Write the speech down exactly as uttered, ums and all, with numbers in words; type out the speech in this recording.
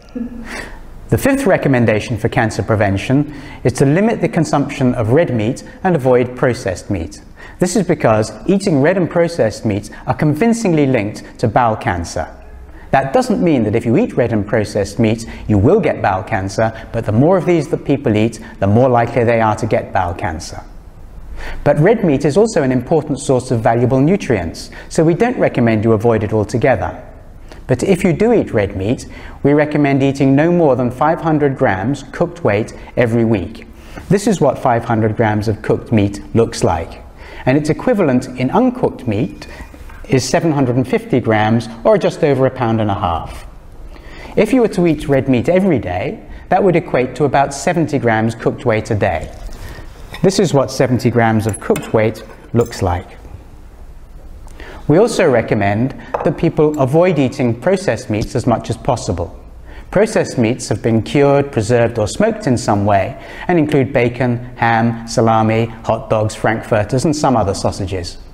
The fifth recommendation for cancer prevention is to limit the consumption of red meat and avoid processed meat. This is because eating red and processed meats are convincingly linked to bowel cancer. That doesn't mean that if you eat red and processed meats, you will get bowel cancer, but the more of these that people eat, the more likely they are to get bowel cancer. But red meat is also an important source of valuable nutrients, so we don't recommend you avoid it altogether. But if you do eat red meat, we recommend eating no more than five hundred grams cooked weight every week. This is what five hundred grams of cooked meat looks like. And its equivalent in uncooked meat is seven hundred fifty grams, or just over a pound and a half. If you were to eat red meat every day, that would equate to about seventy grams cooked weight a day. This is what seventy grams of cooked weight looks like. We also recommend that people avoid eating processed meats as much as possible. Processed meats have been cured, preserved, or smoked in some way and include bacon, ham, salami, hot dogs, frankfurters, and some other sausages.